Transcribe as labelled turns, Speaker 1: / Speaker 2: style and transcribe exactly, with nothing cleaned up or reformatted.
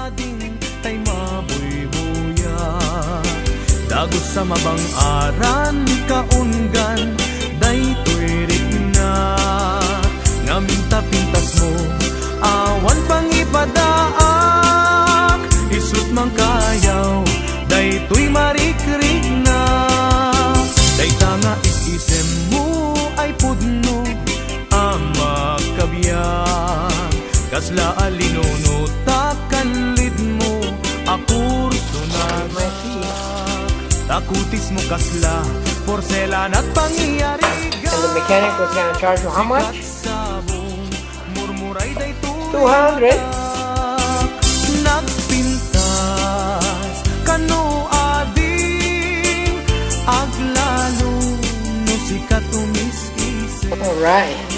Speaker 1: ading tay mabuybuya. Dagos sa mabang aran kaunggan daytoy rigna. Ngaminta pintas mo awan pangipadaak. Isut mang kayaw daytoy marikrig na. Dayta nga isisem mo ay pudno ama kabiyak. Kasla alinuno takanlid mo akurso na takutis mo kasla porselan at pangyayari.
Speaker 2: And the mechanic was going to charge you how much? two hundred.
Speaker 1: Nagpintas kano ading aglalo no si katumis isip.
Speaker 2: All right.